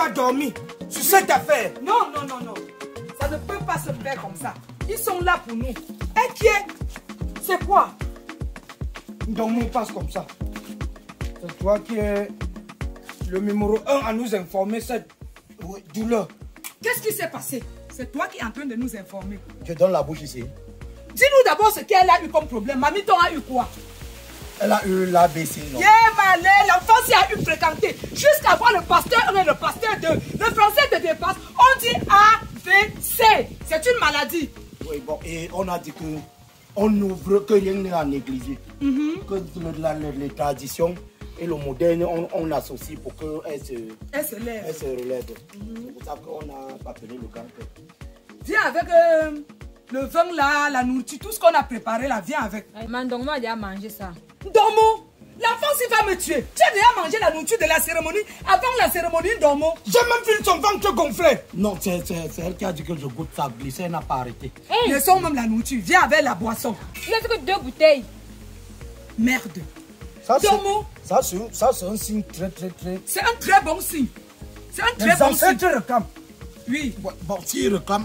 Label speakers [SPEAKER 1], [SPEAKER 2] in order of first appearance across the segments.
[SPEAKER 1] pas dormi sur cette affaire.
[SPEAKER 2] Non, non, non, non. Ça ne peut pas se faire comme ça. Ils sont là pour nous. Inquiets. C'est quoi?
[SPEAKER 1] Donc, on passe comme ça. C'est toi qui es le numéro 1 à nous informer cette douleur.
[SPEAKER 2] Qu'est-ce qui s'est passé? C'est toi qui es en train de nous informer.
[SPEAKER 3] Je donne la bouche ici.
[SPEAKER 2] Dis-nous d'abord ce qu'elle a eu comme problème. Mamie, ton a eu quoi?
[SPEAKER 3] Elle a eu l'ABC, non?
[SPEAKER 2] Malé, l'enfant s'y a eu fréquenté. Jusqu'à voir le pasteur 1 et le pasteur 2. Le français te dépasse. On dit AVC. C'est une maladie.
[SPEAKER 3] Oui, bon, et on a dit que on n'ouvre que rien n'est à négliger. Que les traditions et le moderne, on associe pour qu'elle se relève. C'est pour ça qu'on a appelé le grand-père.
[SPEAKER 2] Viens avec le vin là, la nourriture, tout ce qu'on a préparé là, viens avec.
[SPEAKER 4] Mandongo a déjà mangé ça.
[SPEAKER 2] Dormo, l'enfant s'il va me tuer. Tu as déjà mangé la nourriture de la cérémonie avant la cérémonie, Dormo.
[SPEAKER 1] J'ai même vu son ventre gonflé.
[SPEAKER 3] Non, c'est elle qui a dit que je goûte ça glissé, elle n'a pas arrêté.
[SPEAKER 4] Hey.
[SPEAKER 2] Laissons même la nourriture, viens avec la boisson.
[SPEAKER 4] Il a que 2 bouteilles.
[SPEAKER 2] Merde.
[SPEAKER 1] Ça,
[SPEAKER 2] Dormo.
[SPEAKER 1] Ça, c'est un signe très.
[SPEAKER 2] C'est un très bon signe. C'est un très
[SPEAKER 1] Les
[SPEAKER 2] bon signe.
[SPEAKER 1] ancêtres réclament.
[SPEAKER 2] Oui.
[SPEAKER 3] Bon, si réclame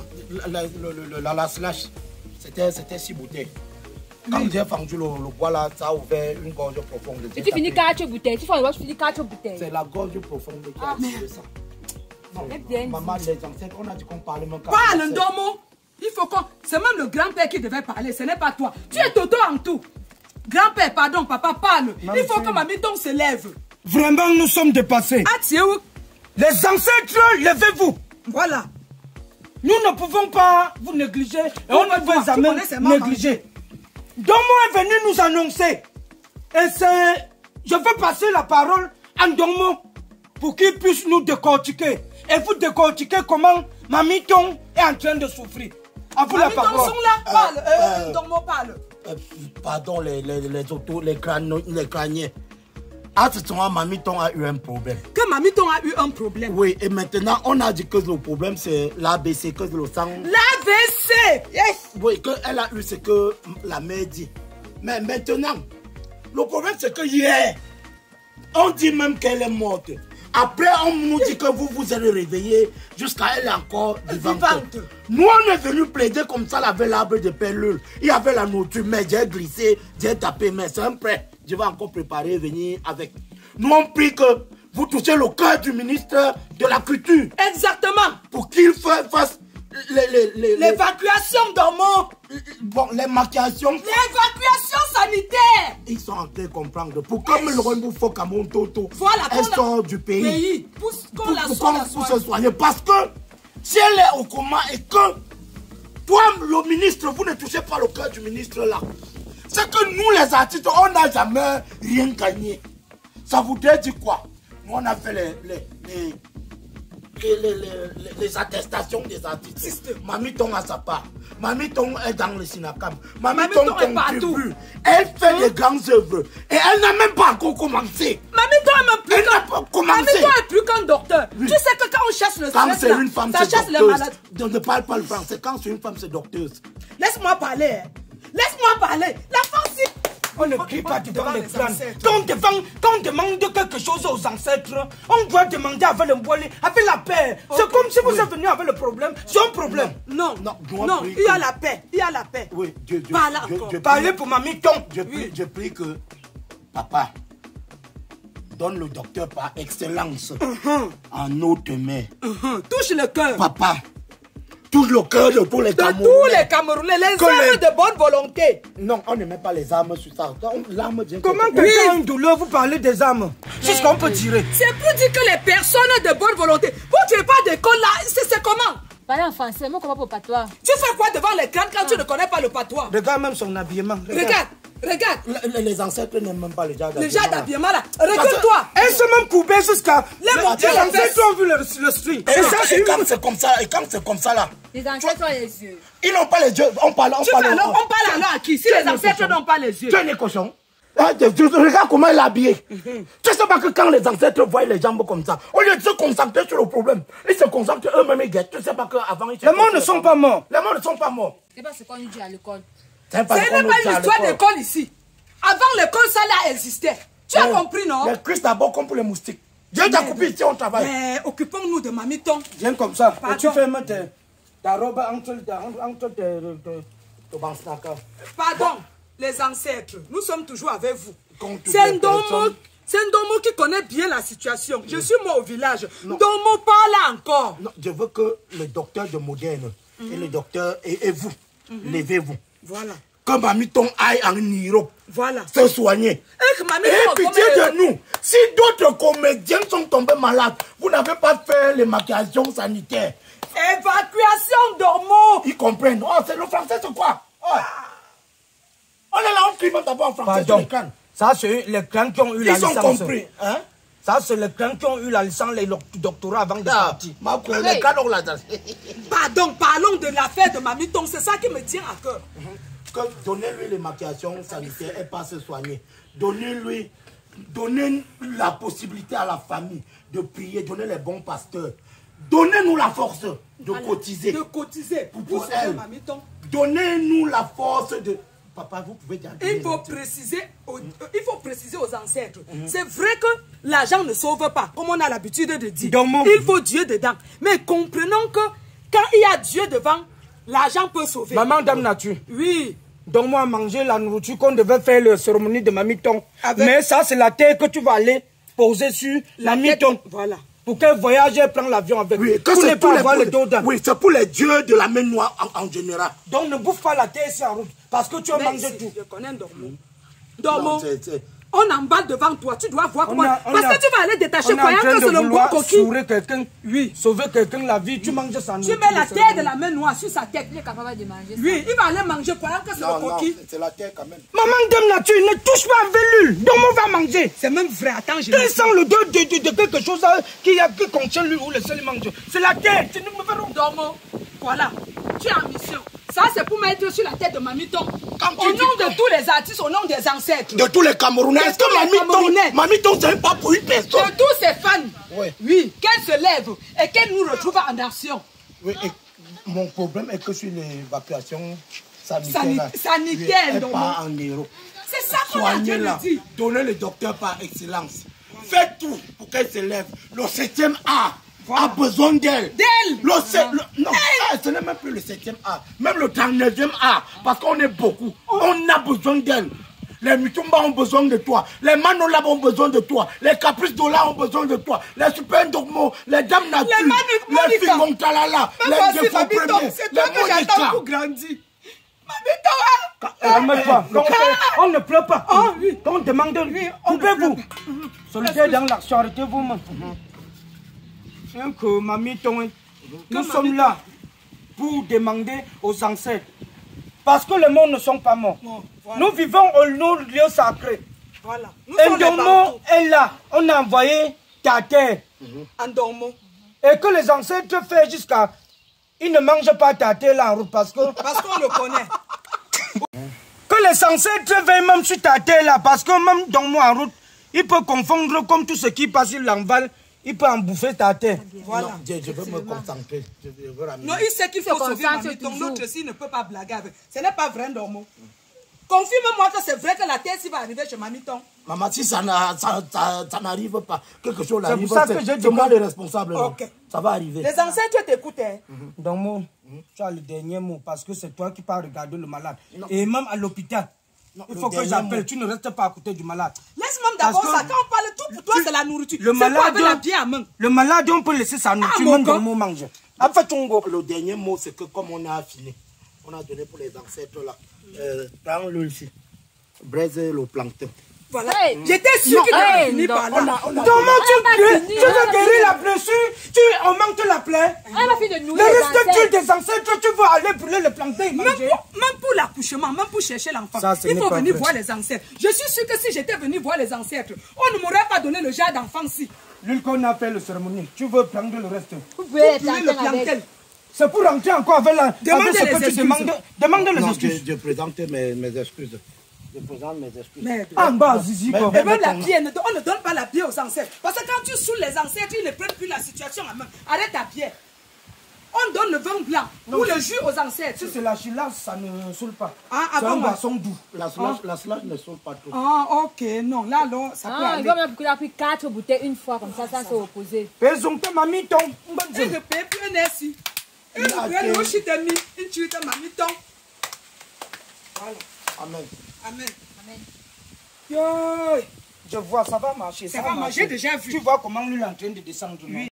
[SPEAKER 3] la slash, c'était 6 bouteilles. Quand j'ai fendu le bois là, ça a ouvert une gorge profonde.
[SPEAKER 4] Et tu finis 4 bouteilles. Tu finis 4 bouteilles.
[SPEAKER 3] C'est la gorge profonde qui a fait ça. Maman, les ancêtres, on a dit qu'on parlait même quand
[SPEAKER 2] Parle, Dormo. Il faut qu'on... C'est même le grand-père qui devait parler, ce n'est pas toi. Tu es Toto en tout. Grand-père, pardon, papa, parle. Il faut que Mamie Tom se lève.
[SPEAKER 1] Vraiment, nous sommes dépassés.
[SPEAKER 2] Ah, tiens, où?
[SPEAKER 1] Les ancêtres, levez-vous.
[SPEAKER 2] Voilà.
[SPEAKER 1] Nous ne pouvons pas vous négliger et on ne vous jamais négliger. Domo est venu nous annoncer. Et c'est... Je veux passer la parole à Domo pour qu'il puisse nous décortiquer. Et vous décortiquer comment Mamie Tom est en train de souffrir. À vous la parole.
[SPEAKER 2] Mamie Tom sont là, parle. Domo parle.
[SPEAKER 3] Pardon, les crâniens. À ce moment, Mamie Tom a eu un problème.
[SPEAKER 2] Que Mamie Tom a eu un problème.
[SPEAKER 3] Oui, et maintenant, on a dit que le problème, c'est l'ABC, que le sang...
[SPEAKER 2] L'ABC. Yes.
[SPEAKER 3] Oui, qu'elle a eu ce que la mère dit. Mais maintenant, le problème, c'est que hier, on dit même qu'elle est morte. Après, on nous dit que vous vous êtes réveillé jusqu'à elle encore vivante. Nous, on est venu plaider comme ça, avec l'arbre de pelule. Il y avait la nourriture, mais j'ai glissé, j'ai tapé, mais c'est un prêt. Je vais encore préparer, venir avec. Nous, on prie que vous touchez le cœur du ministre de la Culture.
[SPEAKER 2] Exactement.
[SPEAKER 3] Pour qu'il fasse
[SPEAKER 2] l'évacuation d'Ormo.
[SPEAKER 3] Bon, les maquillations.
[SPEAKER 2] L'évacuation sanitaire.
[SPEAKER 3] Ils sont en train de comprendre. Pour comme le Rwanda faut qu'à mon toto,
[SPEAKER 2] voilà,
[SPEAKER 3] elle sort du pays.
[SPEAKER 2] Pour
[SPEAKER 3] se soigner. Parce que si elle est au coma et que toi, le ministre, vous ne touchez pas le cœur du ministre là. C'est que nous, les artistes, on n'a jamais rien gagné. Ça voudrait dire quoi? Nous, on a fait les attestations des artistes. Mamie Tom a sa part. Mamie Tom est dans le Sinacam. Mamie Tom contribue. Elle fait des grandes œuvres. Et elle n'a même pas encore commencé.
[SPEAKER 2] Mamie Tom est plus qu'un docteur. Oui. Tu sais que quand on chasse le stress,
[SPEAKER 3] quand c'est une femme, c'est docteuse. Ne parle pas le français. Quand c'est une femme, c'est docteuse.
[SPEAKER 2] Laisse-moi parler. Laisse-moi parler. La femme, si...
[SPEAKER 1] On ne crie pas devant les crânes. Quand on demande quelque chose aux ancêtres, on doit demander avec le boile, avec la paix. C'est comme si vous êtes venu avec le problème. C'est un problème.
[SPEAKER 2] Non, il y a la paix. Il y a la paix.
[SPEAKER 3] Oui,
[SPEAKER 1] parlez pour Mamie Tom.
[SPEAKER 3] Je prie que papa donne le docteur par excellence en notre main.
[SPEAKER 2] Touche le cœur.
[SPEAKER 3] Papa. Touche le cœur de tous les Camerounais.
[SPEAKER 2] Tous les Camerounais, les armes de bonne volonté.
[SPEAKER 3] Non, on ne met pas les armes sur ça.
[SPEAKER 1] Comment quelqu'un a une douleur, vous parlez des armes? C'est ce qu'on peut tirer.
[SPEAKER 2] C'est pour dire que les personnes de bonne volonté, vous ne tirez pas d'école là, c'est comment?
[SPEAKER 4] Parlez en français, moi comment pour patois?
[SPEAKER 2] Tu fais quoi devant les crânes quand tu ne connais pas le patois?
[SPEAKER 1] Regarde même son habillement.
[SPEAKER 2] Regarde.
[SPEAKER 3] Les ancêtres n'aiment même pas les gens
[SPEAKER 2] d'habillement. Les gens d'habillement là. Recule-toi.
[SPEAKER 1] Elles sont même coupées jusqu'à... Les ancêtres ont vu le string.
[SPEAKER 3] Et quand c'est comme ça là.
[SPEAKER 4] Les ancêtres ont les yeux.
[SPEAKER 3] Ils n'ont pas les yeux. On parle
[SPEAKER 2] alors à qui? Si les ancêtres n'ont pas les yeux.
[SPEAKER 3] Tu es né cochon. Regarde comment il est habillé. Tu sais pas que quand les ancêtres voient les jambes comme ça, au lieu de se concentrer sur le problème, ils se concentrent eux-mêmes et guettent. Tu sais pas qu'avant ils...
[SPEAKER 1] Les morts ne sont pas morts.
[SPEAKER 3] Les morts ne sont pas morts.
[SPEAKER 4] C'est pas ce qu'on nous dit à l'école.
[SPEAKER 2] Ce n'est pas une histoire d'école ici. Avant l'école, ça là existait. Tu as compris, non?
[SPEAKER 3] Les Christ d'abord comme pour les moustiques. Dieu t'a coupé ici, on travaille.
[SPEAKER 2] Mais occupons-nous de Mamiton.
[SPEAKER 1] Viens comme ça.
[SPEAKER 2] Pardon.
[SPEAKER 1] Et tu fais mettre ta robe entre tes
[SPEAKER 2] Pardon, les ancêtres, nous sommes toujours avec vous.
[SPEAKER 3] Contre
[SPEAKER 2] C'est un
[SPEAKER 3] les
[SPEAKER 2] Ndomo
[SPEAKER 3] personnes.
[SPEAKER 2] qui connaît bien la situation. Je suis moi au village. Ndomo parle encore.
[SPEAKER 3] Non, je veux que le docteur de Moderne et le docteur et vous, levez-vous.
[SPEAKER 2] Voilà.
[SPEAKER 3] Que Mamiton aille en Europe
[SPEAKER 2] Voilà.
[SPEAKER 3] se soigner.
[SPEAKER 2] Et
[SPEAKER 3] Et pitié de nous, si d'autres comédiens sont tombés malades, vous n'avez pas fait l'évacuation sanitaire.
[SPEAKER 2] Évacuation Ndomo.
[SPEAKER 3] Ils comprennent. Oh, c'est le français, c'est quoi? Oh. On est là, on crie même d'abord en français sur
[SPEAKER 1] Pardon.
[SPEAKER 3] les crânes.
[SPEAKER 1] Ça, c'est les crânes qui ont eu la
[SPEAKER 3] Ils ont
[SPEAKER 1] licence.
[SPEAKER 3] compris. Hein?
[SPEAKER 1] Ça, c'est les crânes qui ont eu la licence, les doctorats avant de partir.
[SPEAKER 3] Les crânes, on l'a.
[SPEAKER 2] Pardon, parlons de l'affaire de Mamiton. C'est ça qui me tient à cœur.
[SPEAKER 3] Donnez-lui l'évacuation sanitaire et pas se soigner. Donnez la possibilité à la famille de prier, donnez les bons pasteurs. Donnez-nous la force de cotiser.
[SPEAKER 2] De cotiser
[SPEAKER 3] pour
[SPEAKER 2] sauver
[SPEAKER 3] elle.
[SPEAKER 2] Mamiton.
[SPEAKER 3] Donnez-nous la force de... Papa, vous pouvez dire...
[SPEAKER 2] Il faut préciser aux ancêtres. C'est vrai que l'argent ne sauve pas, comme on a l'habitude de dire. Il faut Dieu dedans. Mais comprenons que quand il y a Dieu devant, l'argent peut sauver.
[SPEAKER 1] Maman, dame nature.
[SPEAKER 2] Oui.
[SPEAKER 1] Donne-moi à manger la nourriture qu'on devait faire la cérémonie de Mamiton. Mais ça, c'est la terre que tu vas aller poser sur la Mamiton.
[SPEAKER 2] Voilà.
[SPEAKER 1] Pour qu'elle voyage et prenne l'avion avec.
[SPEAKER 3] Oui, c'est pour les dieux de la main noire en général.
[SPEAKER 1] Donc ne bouffe pas la terre ici en route. Parce que tu vas manger tout.
[SPEAKER 2] Je connais Ndomo. Ndomo, on emballe devant toi. Tu dois voir comment. Parce que tu vas aller détacher croyant que c'est le bon coquille.
[SPEAKER 1] Sauver quelqu'un. Oui. Sauver quelqu'un la vie. Tu manges sa nourriture.
[SPEAKER 2] Tu mets la terre de la main noire sur sa tête.
[SPEAKER 4] Il est capable de manger.
[SPEAKER 2] Oui, il va aller manger croyant que c'est le coquille.
[SPEAKER 3] C'est la terre quand même.
[SPEAKER 1] Maman dame nature, ne touche pas à Vélule. Donc on va manger.
[SPEAKER 2] C'est même vrai. Attends, je
[SPEAKER 1] Tu sens le dos de quelque chose qui contient lui ou le seul mange. C'est la terre. Tu ne me verras.
[SPEAKER 2] Ndomo, voilà. Tu es en mission. Ça, c'est pour mettre sur la tête de Mamiton. Au nom de tous les artistes, au nom des ancêtres.
[SPEAKER 3] De tous les Camerounais. Est-ce que Mamiton, c'est pas pour une personne?
[SPEAKER 2] De tous ses fans.
[SPEAKER 3] Oui.
[SPEAKER 2] Oui, qu'elle se lève et qu'elle nous retrouve en action.
[SPEAKER 3] Oui, et mon problème est que sur l'évacuation sanitaire,
[SPEAKER 2] sanitaire,
[SPEAKER 3] et pas en Europe.
[SPEAKER 2] C'est ça qu'on a dit.
[SPEAKER 3] Donnez le docteur par excellence. Faites tout pour qu'elle se lève. Le 7e art a besoin d'elle. Non, ce n'est même plus le 7e art. Même le 39e art. Parce qu'on est beaucoup. On a besoin d'elle. Les Mutumba ont besoin de toi. Les Manolab ont besoin de toi. Les Caprice Dola ont besoin de toi. Les Super Dogmo, les Dames Nature, les Fimontalala, les Défauts Premiers,
[SPEAKER 2] c'est toi que j'attends pour grandir.
[SPEAKER 1] On ne pleure pas. Quand on demande, coupez-vous. Solitaire dans l'action, arrêtez-vous. Que Mamiton, nous sommes là pour demander aux ancêtres. Parce que les morts ne sont pas morts. Voilà. Nous vivons au lieu sacré.
[SPEAKER 2] Voilà.
[SPEAKER 1] Ndomo est là. On a envoyé ta terre.
[SPEAKER 2] Ndomo.
[SPEAKER 1] Et que les ancêtres font jusqu'à... Ils ne mangent pas ta terre là en route parce qu'on
[SPEAKER 2] le connaît.
[SPEAKER 1] Que les ancêtres veillent même sur ta terre là parce que même dans moi en route, il peut confondre comme tout ce qui passe sur l'enval. Il peut en bouffer ta terre.
[SPEAKER 2] Voilà.
[SPEAKER 3] Non, je veux me concentrer.
[SPEAKER 2] Non, il sait qu'il faut sauver Mamiton. L'autre aussi ne peut pas blaguer avec. Ce n'est pas vrai, Ndomo. Confirme-moi que c'est vrai que la terre va arriver chez Mamiton.
[SPEAKER 3] Maman, si ça n'arrive pas, quelque chose
[SPEAKER 1] arrive, c'est
[SPEAKER 3] moi le responsable.
[SPEAKER 2] Okay.
[SPEAKER 3] Ça va arriver.
[SPEAKER 2] Les ancêtres t'écoutent.
[SPEAKER 1] Donc, tu as le dernier mot parce que c'est toi qui pars regarder le malade. Non. Et même à l'hôpital. Il faut que j'appelle. Tu ne restes pas à côté du malade.
[SPEAKER 2] Laisse-moi d'abord ça. Quand on parle tout pour toi, c'est la nourriture.
[SPEAKER 1] Le malade, on peut laisser sa nourriture. Même dans le manger.
[SPEAKER 3] Le dernier mot, c'est que comme on a affiné, on a donné pour les ancêtres là. Prends-le ici. Braise le plancton.
[SPEAKER 2] Voilà. J'étais sûr qu'il allait finir par là.
[SPEAKER 1] Comment tu veux guérir la blessure? On manque la plaie. Le reste des ancêtres, tu veux aller brûler le plancton et manger.
[SPEAKER 2] Même pour l'accouchement, même pour chercher l'enfant, il faut venir voir les ancêtres. Je suis sûr que si j'étais venu voir les ancêtres, on ne m'aurait pas donné le genre d'enfant-ci.
[SPEAKER 1] L'huile qu'on a fait le cérémonie, tu veux prendre le reste.
[SPEAKER 4] Vous pouvez le
[SPEAKER 1] plancton. C'est pour rentrer encore avec ce que tu demandes. Demande les excuses.
[SPEAKER 3] Je présente mes excuses. Je présente mes excuses.
[SPEAKER 1] En bas, Zizi.
[SPEAKER 2] Et même la bière, on ne donne pas la bière aux ancêtres. Parce que quand tu saoules les ancêtres, ils ne prennent plus la situation en main. Arrête ta bière. On donne le vin blanc ou le jus aux ancêtres.
[SPEAKER 1] Si c'est la chilasse, ça ne saoule pas.
[SPEAKER 2] Ah,
[SPEAKER 1] c'est un boisson doux.
[SPEAKER 3] La slage ne saute pas trop.
[SPEAKER 2] Ah, ok, non, là, alors, ça peut aller.
[SPEAKER 4] Il va me pris 4 bouteilles une fois, comme ça s'est opposé.
[SPEAKER 1] Pezonte mamiton.
[SPEAKER 2] Et je paye plus un essi. Et je paye le chute de mi, une chute de mamiton. Voilà.
[SPEAKER 3] Amen.
[SPEAKER 2] Amen.
[SPEAKER 1] Yo, je vois, ça va marcher.
[SPEAKER 2] Ça va marcher, déjà vu.
[SPEAKER 1] Tu vois comment lui est en train de descendre.